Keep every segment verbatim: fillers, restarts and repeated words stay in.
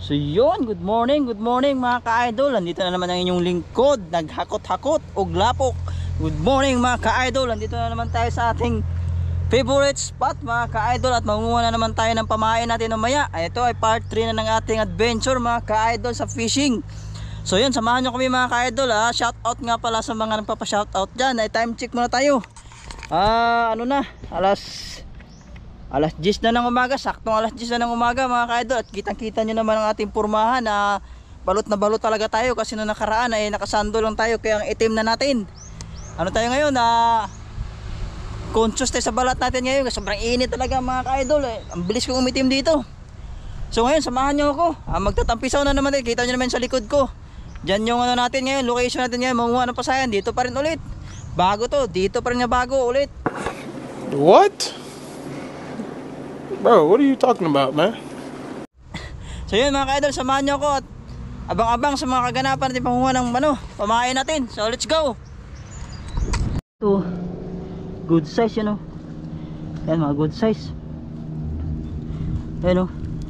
So yun, good morning, good morning mga ka-idol. Nandito na naman ang inyong lingkod, naghakot-hakot o glapok. Good morning mga ka-idol. Nandito na naman tayo sa ating favorite spot mga ka-idol. At mangunguha na naman tayo ng pamain natin mamaya. Ito ay part three na ng ating adventure mga ka-idol sa fishing. So yun, samahan nyo kami mga ka-idol ha. Shoutout nga pala sa mga nagpapa-shoutout dyan. Ay time check muna tayo. Ah, ano na, alas Alas diyes na ng umaga, saktong alas diyes na ng umaga mga ka-idol. At kitang kita nyo naman ang ating pormahan na balot na balot talaga tayo. Kasi nung nakaraan ay nakasando lang tayo, kaya ang itim na natin. Ano tayo ngayon na ah, conscious tayo sa balat natin ngayon. Sobrang init talaga mga ka-idol eh. Ang bilis kong umitim dito. So ngayon samahan nyo ako ah, magtatampisaw na naman tayo. Kita nyo naman sa likod ko. Diyan yung ano natin ngayon, location natin ngayon. Manguha ng pasayan, dito pa rin ulit. Bago to, dito pa rin nga bago ulit. What? Bro, what are you talking about, man? So yun mga ka-idol, samahan nyo ako at abang-abang sa mga kaganapan natin panguha ng ano, pamain natin. So let's go. Ito, good size yun o. Yan mga good size. Yan o.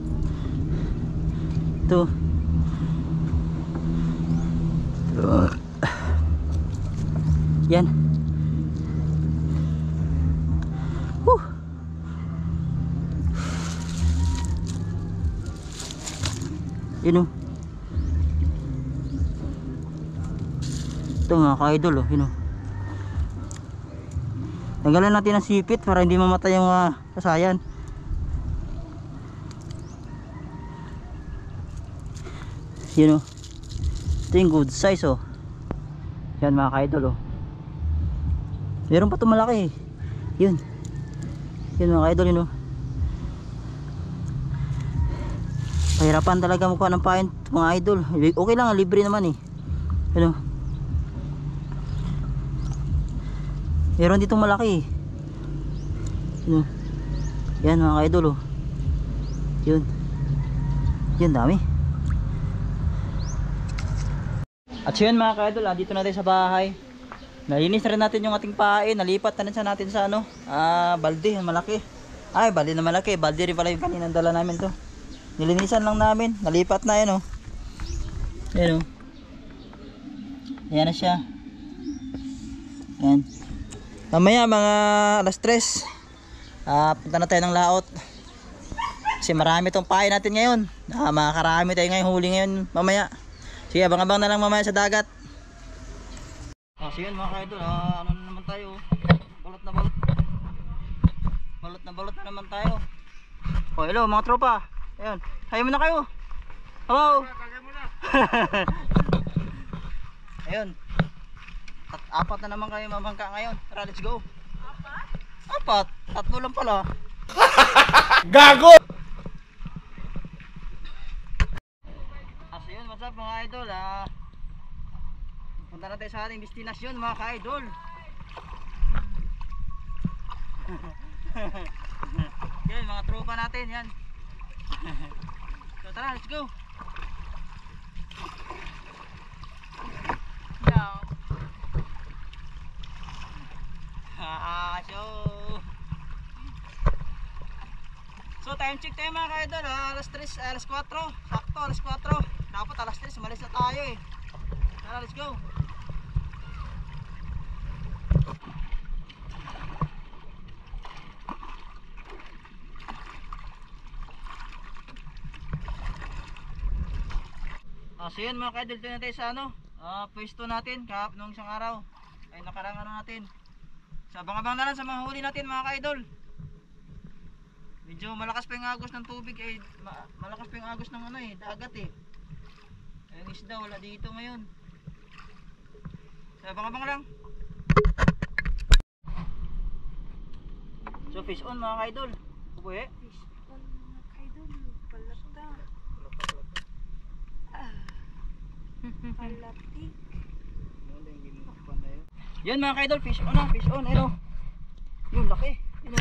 Ito. Yan. Woo. Yun o. Ito nga ka-idol o. Yun o. Tanggalan natin ang sipit para hindi mamatay yung uh, kasayan. Yun o. Ito yung good size o. Yan mga ka-idol o. Meron pa ito malaki. Yun. Yun mga ka-idol yun o. Pahirapan talaga mukha ng pain mga idol. Okay lang, libre naman eh. Ano? Meron ditong malaki. Ano? Yan mga idol oh. Yun. Yun dami. At yun mga ka-idol, ah, dito na tayo sa bahay. Nalinis na rin natin yung ating pain. Nalipat na rin sa natin sa ano, ah, balde, malaki. Ay, balde na malaki. Balde rin pala yung kaninang dala namin to. Nilinisan lang namin, nalipat na yan oh. Yan oh. Ayan na siya. Yan. Mamaya mga alas tres uh, punta na tayo ng laot. Kasi marami tong pain natin ngayon. uh, Makakarami tayo ngayon, huli ngayon mamaya. Sige, abang-abang na lang mamaya sa dagat. Oh, so yun mga kaidol, uh, ano na naman tayo. Balot na balot. Balot na balot na naman tayo. Oh hello mga tropa. Ayun, hayo muna kayo. Hello. Ayun. At apat na naman kayo mamangka ngayon. Tara, let's go. Apat? Apat. Tatlo lang pala. Gago! So yun, what's up mga idol? Ah, punta na tayo sa ating destinasyon mga ka-idol. Yan, mga tropa natin yan. So tara, let's go. No. Ah, so So time check tayo mga ka-idol, ah, alas tres, alas kwatro. Sakto, alas kwatro. Dapat alas tres, umalis na tayo eh. Tara, let's go. Ah, so yun mga ka-idol, doon na tayo sa ano, uh, pwesto natin kahap nung isang araw. Ay nakarang ano natin. So abang-abang na lang sa mga huli natin mga ka-idol. Medyo malakas pa yung agos ng tubig eh, ma malakas pa yung agos ng ano eh, dagat eh. Ay, yung isda wala dito ngayon. So abang-abang lang. So fish on mga ka-idol. Uwe. Fish on mga ka-idol, palata. Palatik. Yan mga ka-idol, fish on na, fish on, ano. Yung laki, ano.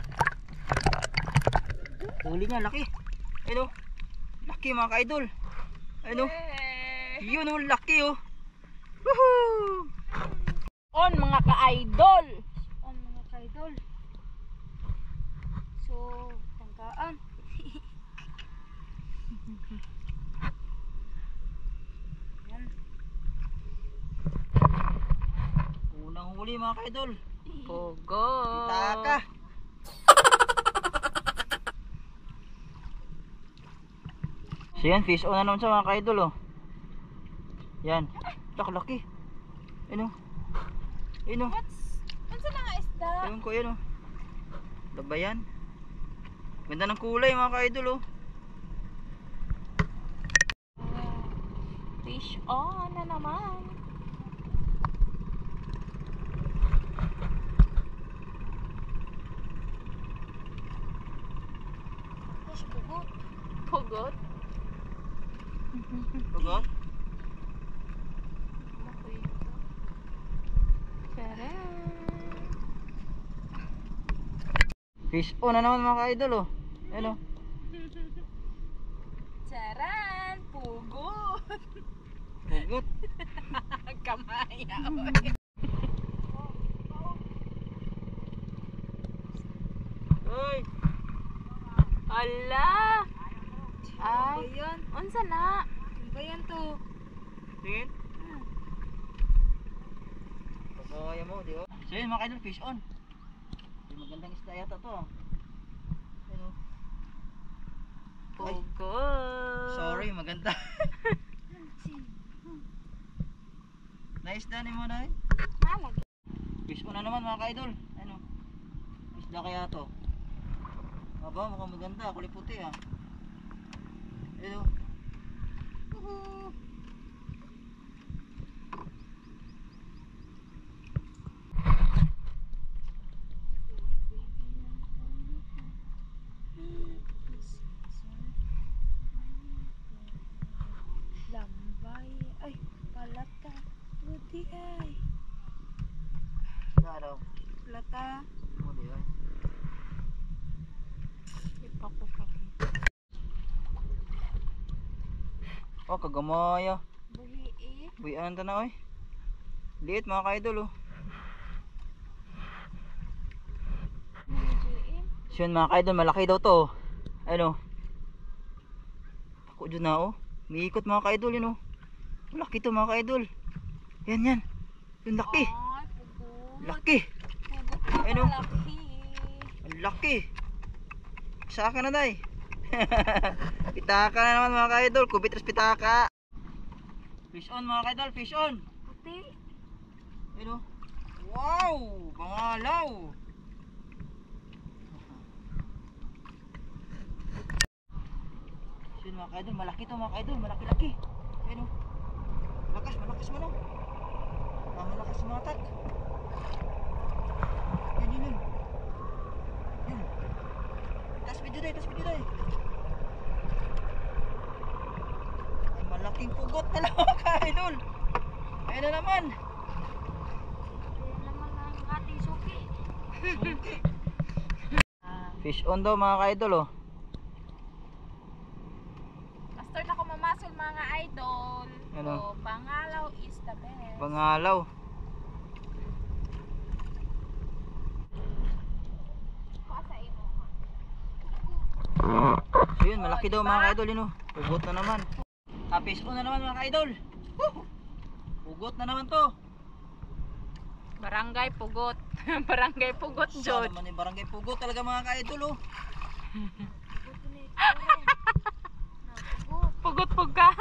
Huli nga, laki. Ano. Laki mga ka-idol. Ano. Yun oh, laki oh. Woohoo! On mga ka-idol. On mga ka-idol. So, tangkaan. huli mga ka-idol. Pugot. Taka. So yan, fish on na naman sa mga ka-idol oh. Yan. Laki-laki. Ayun oh. Ayun oh. Ano na nga isda? Ayun ko yun oh. Dabayan. Ganda ng kulay mga ka-idol oh. Fish on na naman. Fish pugot. Pugot? Pugot. Fish on na naman mga ka-idol oh. Ayun oh. Charan! Pugot! Pugot. Kamaya. Hoy. Ala! Ay, yun. Unsa na? Ano ba yan to? Tingin. Pagkaya mo, di ba? So yun mga ka-idol, fish on. Yung magandang isda yata to ah. Ayun oh. Ay. Pugot! Sorry, maganda. Naisda ni mo na eh. Malag. Fish on na naman mga ka-idol. Ano? Isda kaya to. Aba, mukhang maganda. Kulay puti ah. Ayun oh. Woohoo! Lambay. Ay, palata. Buti ay. Isda daw. Palata. Oh, di ay. Ipakukaki. Oh, kagamaya. Buhi eh. Buyan ta na oy. Liit mga ka-idol oh. Nandiyan. So yun mga ka-idol, malaki daw to. Ano? Ako dyan na oh. Umiikot mga ka-idol yun oh. Malaki to mga ka-idol. Yan yan. Yung laki. Ay, pugot. Laki. Pugot na Ayun, oh. malaki. Ang laki. Sa akin na day. Pitaka na naman mga ka-idol. Kubit res pitaka. Fish on mga ka-idol. Fish on. Puti. Ayun oh. Wow. Pangalaw. So yun mga ka-idol. Malaki to mga ka-idol. Malaki-laki. Ayun oh. Malakas. Malakas mo no. Ah, malakas sumatak. Yun yun yun. Yun. Tas video day. Tas video day. Ay, malaking pugot na lang mga ka-idol. Ayun na naman. Ayan naman ang ating suki. Fish on daw mga ka-idol oh. Master na ko mamasol mga idol. Ano? So, pangalaw is the best. Pangalaw. Pasa imo. So yun, malaki daw mga ka-idol yun oh. Pugot na naman. Ah, fish on na naman mga ka-idol. Pugot na naman to. Barangay Pugot. Barangay Pugot, Sa Jod. naman yung barangay pugot talaga mga ka-idol oh. Pugot pug ka.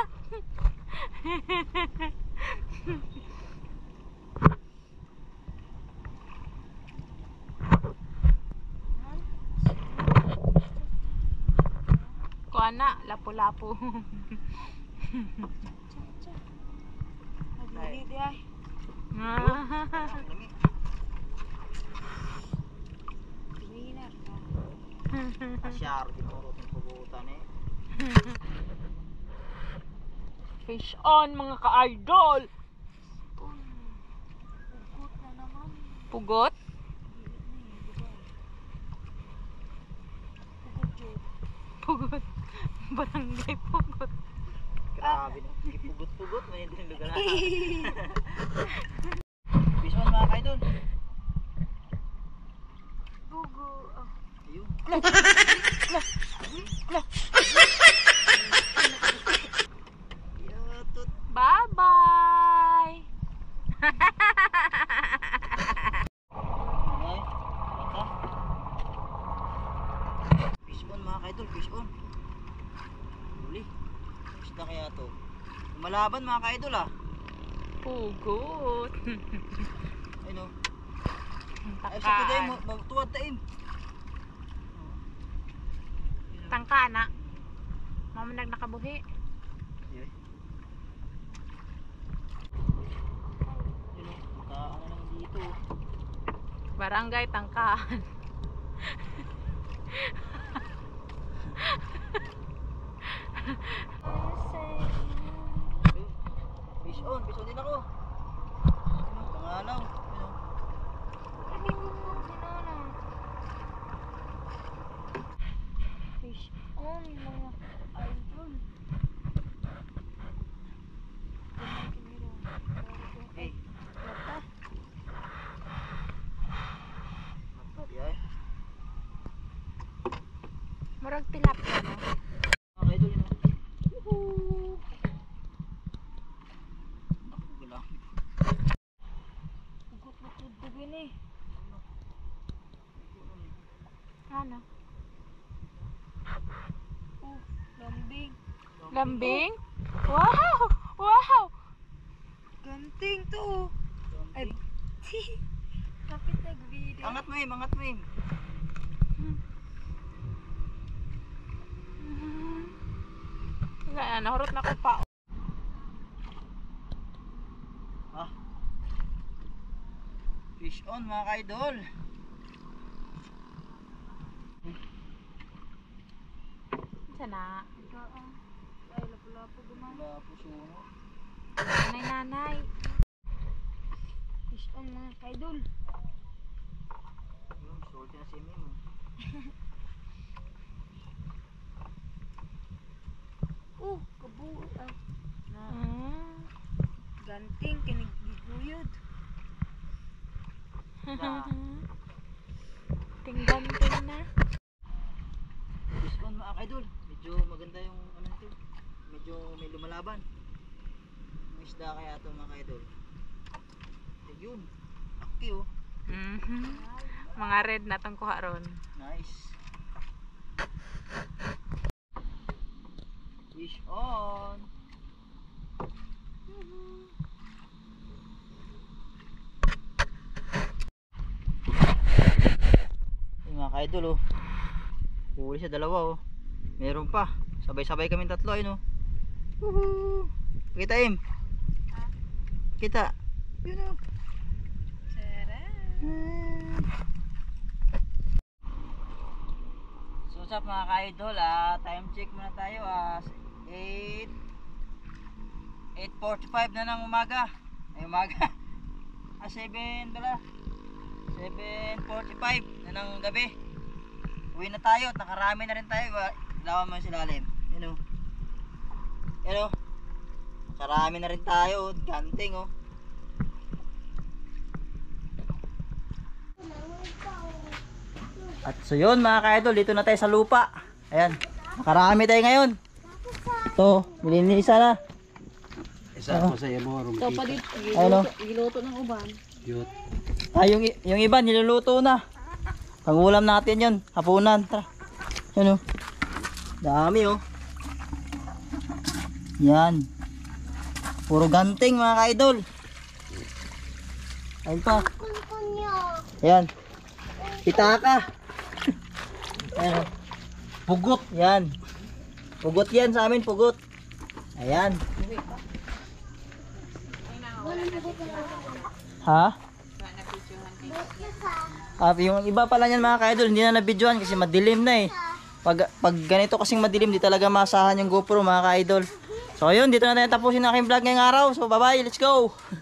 Kuana, lapu-lapu. Ay. Di ay. Lami. Asyar, tinurot yung pugutan eh. Fish on mga ka-idol. Pugot? Pugot. Barangay Pugot. Grabe na. Pugot-pugot. May hindi lugar na. Fish on mga ka-idol. Pugo. Ayun. Yatot. Bye-bye. isda kaya to? Lumalaban mga ka-idol ah. Pugot. Ayun o. Ay, sa Tangkaan. kiday mo, magtuwad taim. Tangka na. Mamanag nakabuhi. Ayun. Ayun o, makaan na lang dito. Barangay Tangkaan. Ayun. Fish on, fish on din ako. Ayun o, pangalaw. Ayun o. Fish on, mga idol. Hey. Lata. Yan. Murag tilapia no? Mga ka-idol yun o. Ako gala. Ugot na tudog yun eh. Ano? Oh, lambing. Lambing? Wow! Wow! Ganting to. Ay, kapit nag-video. Angat mo im, angat mo im. Nga na, nahurot na ko pa. Ah. Fish on mga ka-idol. Sana. Ay, lapo-lapo gumawa. Wala po suno. Nanay, nanay. Fish on mga kaidol. Yung salty na si Mim. Oh, kabuo ah. Ah. Ganting, kinigiguyod. Na. Ting-ganting na. Fish on mga ka-idol. Medyo maganda yung ano nito. Medyo may lumalaban. May isda kaya ito mga ka-idol. Ayun. Aki oh. Mhm. Mga red na tong kuha ron. Nice. Fish on. Yung mga ka-idol oh. Huli siya dalawa oh. Meron pa. Sabay-sabay kami tatlo ayun oh. Woohoo! Kita im. Kita. Yun oh. So what's up mga ka-idol ah, time check muna tayo ah, eight eight forty-five na ng umaga. Ay umaga. Ah seven pala. seven forty-five na ng gabi. Uwi na tayo at nakarami na rin tayo. Lawan mo yung silalim. Yun o. Yan o. Nakarami na rin tayo. Ganting o. At so yun mga ka-idol, dito na tayo sa lupa. Ayan, nakarami tayo ngayon. Ito, nilinisan na. Isa ko sa iyo mo, Ito pa dito, Ayun o. giluto ng uban. Cute. Ah, yung, i- yung iba niluluto na. Pangulam natin yun, hapunan. Tara. Yan o. Dami o. Yan. Puro ganting mga ka-idol. Ayun pa. Yan. Pitaka. Ayan o. Pugot. Yan. Pugot yan sa amin, pugot. Ayan. Ha? Ah, yung iba pala niyan mga ka-idol, hindi na nabidyohan kasi madilim na eh. Pag, pag ganito kasing madilim, di talaga masahan yung GoPro mga ka-idol. So ayun, dito na tayo tapusin ang aking vlog ngayong araw. So bye bye, let's go!